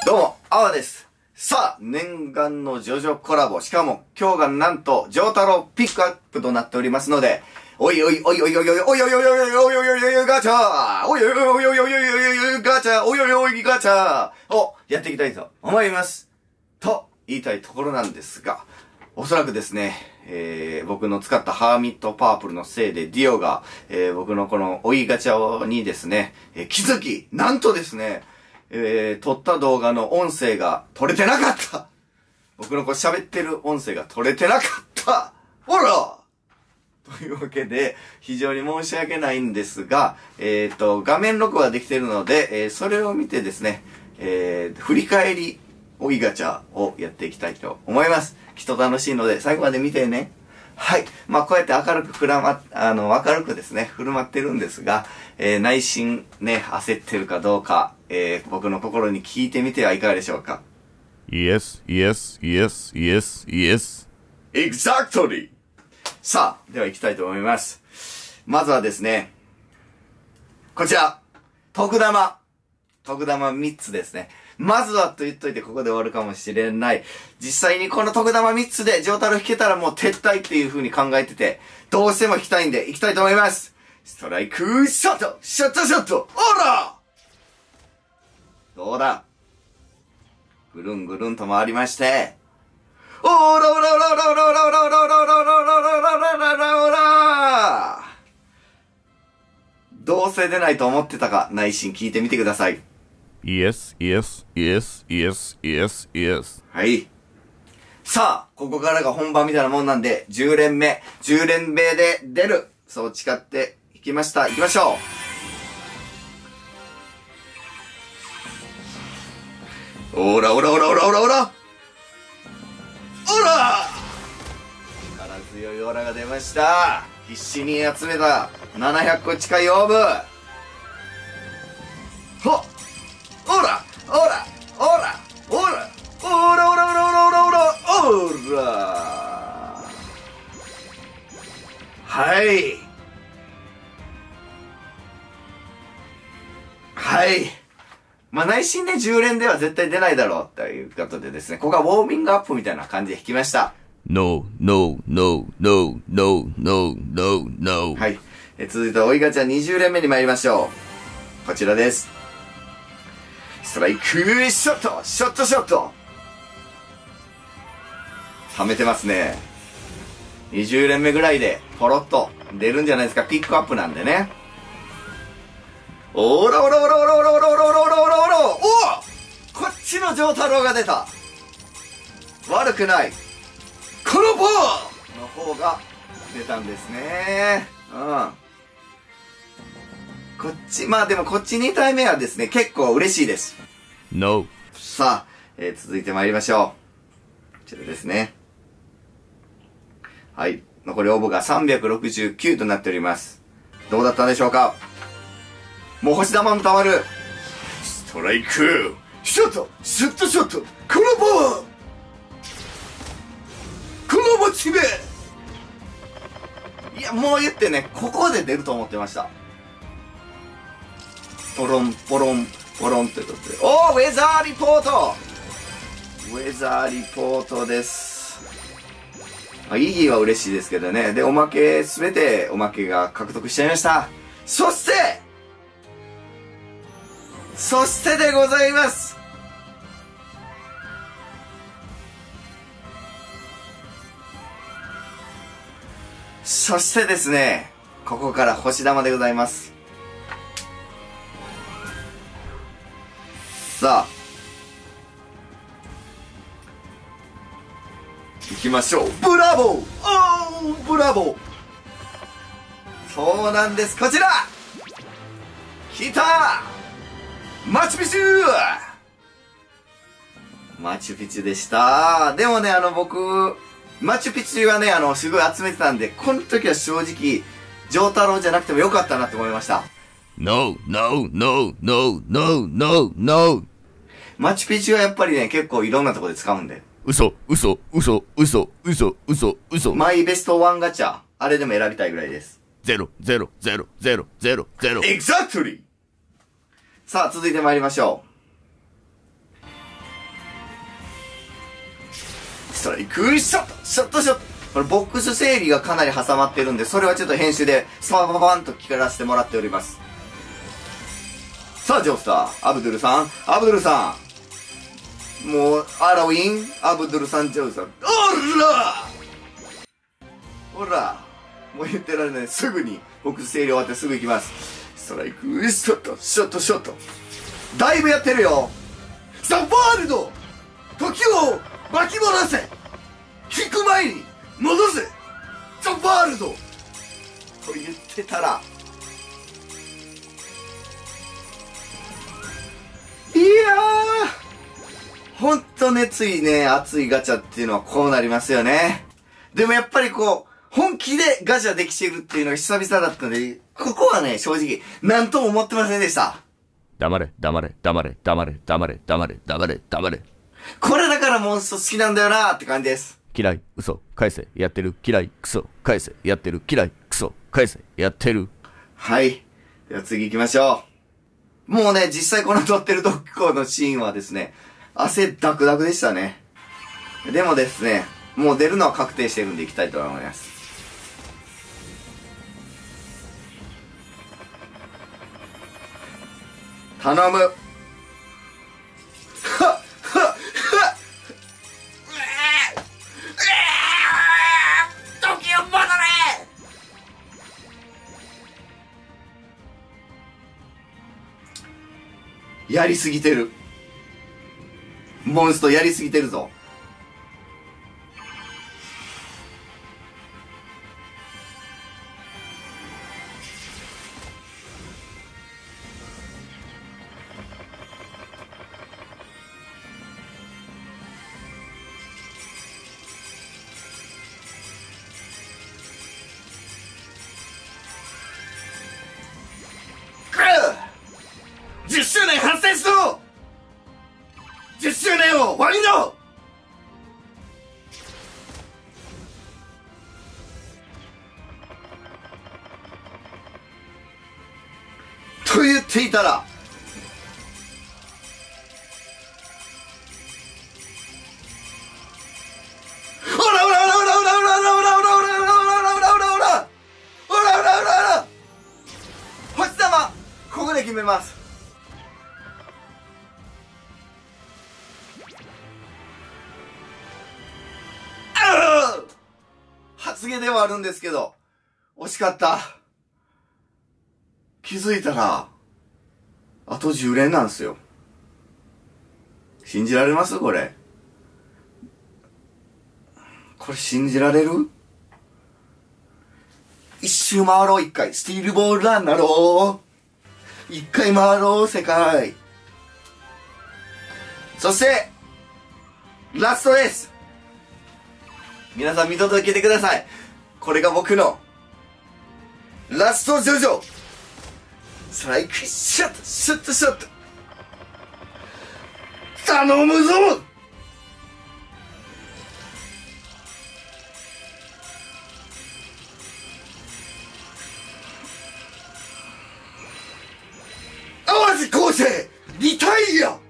どうも、あわです。さあ、念願のジョジョコラボ。しかも、今日がなんと、ジョータロピックアップとなっておりますので、おいおいおいおいおいおいおいおいおいおいおいおいおいおいガチャーおいおいおいおいおいおいおいガチャーおいおいおいガチャーをやっていきたいと思います。と言いたいところなんですが、おそらくですね、僕の使ったハーミットパープルのせいでディオが、僕のこの追いガチャにですね、気づき、なんとですね、撮った動画の音声が撮れてなかった。僕のこう喋ってる音声が撮れてなかった。ほらというわけで、非常に申し訳ないんですが、画面録画できてるので、それを見てですね、振り返り追いガチャをやっていきたいと思います。きっと楽しいので、最後まで見てね。はい。まあ、こうやって明るく明るくですね、振る舞ってるんですが、内心ね、焦ってるかどうか、僕の心に聞いてみてはいかがでしょうか。 Yes, yes, yes, yes, yes. Exactly! さあ、では行きたいと思います。まずはですね、こちら、特玉3つですね。まずはと言っといてここで終わるかもしれない。実際にこの特玉3つでジョータロ引けたらもう撤退っていう風に考えてて、どうしても引きたいんで行きたいと思います。ストライクショットショットショットオラどうだぐるんぐるんと回りまして、オラオラオラオラオラオラオラオラオラオラオラオラオラオラオラどうせ出ないと思ってたか内心聞いてみてください。 Yes, yes, yes, yes, yes, yes. はい。さあ、ここからが本番みたいなもんなんで、10連目で出る。そう誓っていきました。行きましょう。オラオラオラオラオラオラオラ力強いオラが出ました。必死に集めた700個近いオーブ。ほっオラオラオラオラオラオラオラオラオラオラオラはいはい。まあ内心ね10連では絶対出ないだろうということでですね、ここはウォーミングアップみたいな感じで弾きました。 No, no, no, no, no, no, no, no. はい、続いて追いガチャ20連目に参りましょう。こちらです。ストライクショットショットショット溜めてますね。20連目ぐらいでポロッと出るんじゃないですか。ピックアップなんでね。オラオラオラオラオラオラオラオラオラオラオラおこっちのジョータロが出た。悪くない。このボーの方が出たんですね。こっち、まあでもこっち2体目はですね、結構嬉しいです。 No. さあ、続いて参りましょう。こちらですね。はい。残り応募が369となっております。どうだったでしょうか。もう星玉も溜まる。ストライクショットシュットショットこのボーこのモチベいや、もう言ってね、ここで出ると思ってました。ポロンポロンポロンということで、おー、ウェザーリポートウェザーリポートです。まあ、イギーは嬉しいですけどね。で、おまけ、すべておまけが獲得しちゃいました。そしてでございます。そしてですね、ここから星玉でございます。さあ行きましょう。ブラボーおーブラボーそうなんです。こちら来たマチュピチュマチュピチュでした。でもね、僕マチュピチュはね、すごい集めてたんで、この時は正直ジョータロじゃなくてもよかったなって思いました。 No, no, no, no, no, no, no. マチュピチュはやっぱりね、結構いろんなところで使うんで。 嘘。 マイベストワンガチャ、あれでも選びたいぐらいです。 0、0、0、0、0、0。 Exactly! さあ、続いて参りましょう。 ストライクショットショットショット。これボックス整理がかなり挟まってるんで、それはちょっと編集でスパパパパンと聞からせてもらっております。さあジョースター、アブドゥルさん、アブドゥルさん、もうアラウィン、アブドゥルさん、ジョースター、ほらもう言ってられない。すぐにボックス整理終わってすぐ行きます。ストライクショットショットショット。だいぶやってるよ。ザ・ワールド、時を巻き戻せ、引く前に戻せ、ザ・ワールドと言ってたら、いやー、ほんと熱いね、熱いガチャっていうのはこうなりますよね。でもやっぱりこう、本気でガチャできているっていうのが久々だったんで、ここはね、正直、なんとも思ってませんでした。 黙れ、黙れ、黙れ、黙れ、黙れ、黙れ、黙れ、黙れ。 これだからモンスト好きなんだよなーって感じです。 嫌い、嘘、返せ、やってる、嫌い、クソ、返せ、やってる、嫌い、クソ、返せ、やってる。 はい。では次行きましょう。もうね、実際この撮ってる特攻のシーンはですね、汗ダクダクでしたね。でもですね、もう出るのは確定してるんで行きたいと思います。頼む。はっはっはっ時を戻れ。やりすぎてる。モンストやりすぎてるぞ。10周年反省しろ。10周年を終わりの。と言っていたら、おらおらおらおらおらおらおらおらおらおらおらおらおらおらおらおらおらおら星玉、ここで決めます。発言ではあるんですけど、惜しかった。気づいたら、あと10連なんですよ。信じられますこれ。これ信じられる？一周回ろう一回。スティールボールランなろう。一回回ろう世界。そして、ラストです。皆さん見届けてください。これが僕のラストジョジョ。ストライクショットショットショット。頼むぞ。淡路浩生リタイア。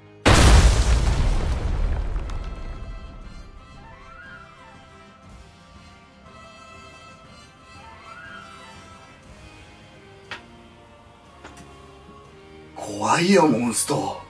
怖いよモンスト。